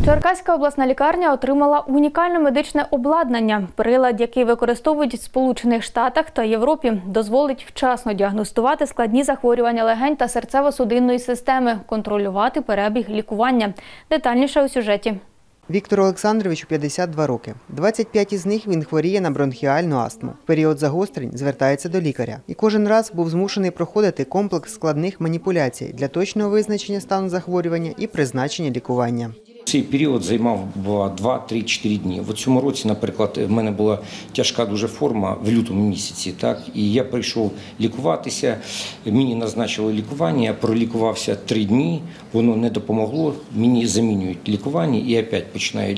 Черкаська обласна лікарня отримала унікальне медичне обладнання. Прилад, який використовують в Сполучених Штатах та Європі, дозволить вчасно діагностувати складні захворювання легень та серцево-судинної системи, контролювати перебіг лікування. Детальніше у сюжеті. Віктору Олександровичу 52 роки. 25 із них він хворіє на бронхіальну астму. В період загострень звертається до лікаря. І кожен раз був змушений проходити комплекс складних маніпуляцій для точного визначення стану захворювання і призначення лікування. Цей період займав 2-3-4 дні. В цьому році, наприклад, в мене була тяжка дуже форма в лютому місяці, і я прийшов лікуватися, мені назначили лікування, я пролікувався 3 дні, воно не допомогло, мені замінюють лікування і опять починаю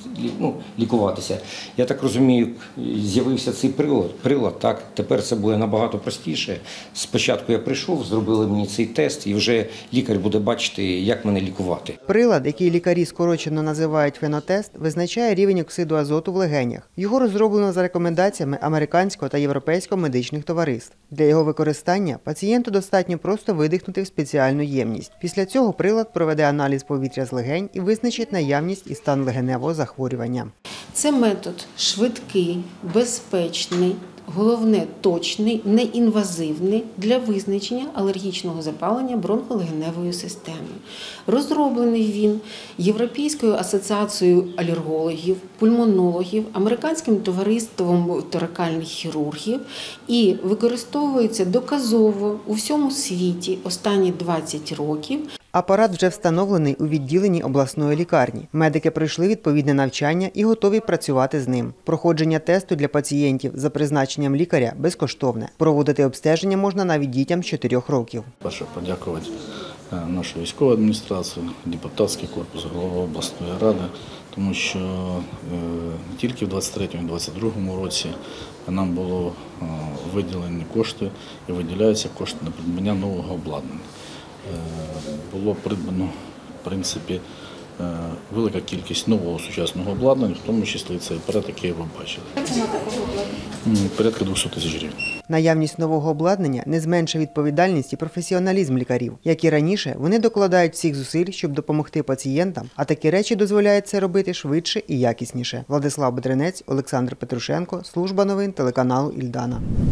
лікуватися. Я так розумію, з'явився цей прилад, тепер це буде набагато простіше. Спочатку я прийшов, зробили мені цей тест і вже лікар буде бачити, як мене лікувати. Прилад, який лікарі скорочено називають фенотест, визначає рівень оксиду азоту в легенях. Його розроблено за рекомендаціями американського та європейського медичних товариств. Для його використання пацієнту достатньо просто видихнути в спеціальну ємність. Після цього прилад проведе аналіз повітря з легень і визначить наявність і стан легеневого захворювання. Це метод швидкий, безпечний, головне – точний, неінвазивний для визначення алергічного запалення бронхолегеневої системи. Розроблений він Європейською асоціацією алергологів, пульмонологів, Американським товариством торакальних хірургів і використовується доказово у всьому світі останні 20 років. Апарат вже встановлений у відділенні обласної лікарні. Медики пройшли відповідне навчання і готові працювати з ним. Проходження тесту для пацієнтів за призначенням лікаря безкоштовне. Проводити обстеження можна навіть дітям з 4 років. Перше подякувати нашу військову адміністрацію, депутатський корпус, голову обласної ради, тому що не тільки в 2023-2022 році нам було виділені кошти і виділяються кошти на придбання нового обладнання. Було придбано, в принципі, велика кількість нового сучасного обладнання, в тому числі цей апарат, який ви бачили. Порядка 200 тисяч гривень. Наявність нового обладнання не зменшує відповідальність і професіоналізм лікарів. Як і раніше, вони докладають всіх зусиль, щоб допомогти пацієнтам, а такі речі дозволяють це робити швидше і якісніше. Владислав Бедренець, Олександр Петрушенко, Служба новин телеканалу Ільдана.